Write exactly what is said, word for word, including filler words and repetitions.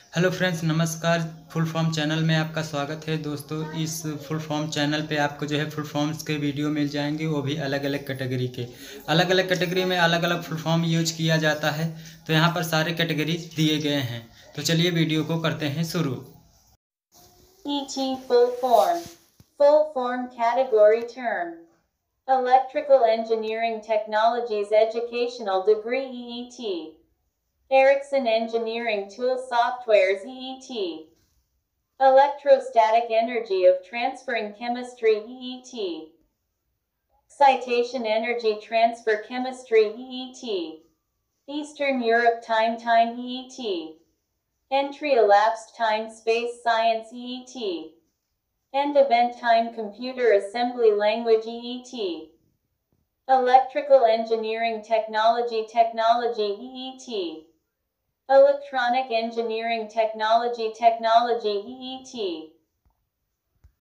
Hello friends, नमस्कार। Full form channel में आपका स्वागत है दोस्तों। इस फुल फॉर्म चैनल पे आपको जो है फुल फॉर्म्स के वीडियो मिल जाएंगे, वो भी अलग अलग कैटेगरी के। अलग अलग कैटेगरी में अलग अलग फुल फॉर्म यूज किया जाता है, तो यहाँ पर सारे कैटेगरी दिए गए हैं। तो चलिए वीडियो को करते हैं शुरू। E T full form. Full form category term. Electrical Engineering Technologies Educational Degree E E T. Ericsson Engineering Tool Softwares E E T. Electrostatic Energy of Transferring Chemistry E E T. Excitation Energy Transfer Chemistry E E T. Eastern Europe Time Time E E T. Entry Elapsed Time Space Science E E T. End Event Time Computer Assembly Language E E T. Electrical Engineering Technology Technology E E T. Electronic Engineering Technology Technology E E T.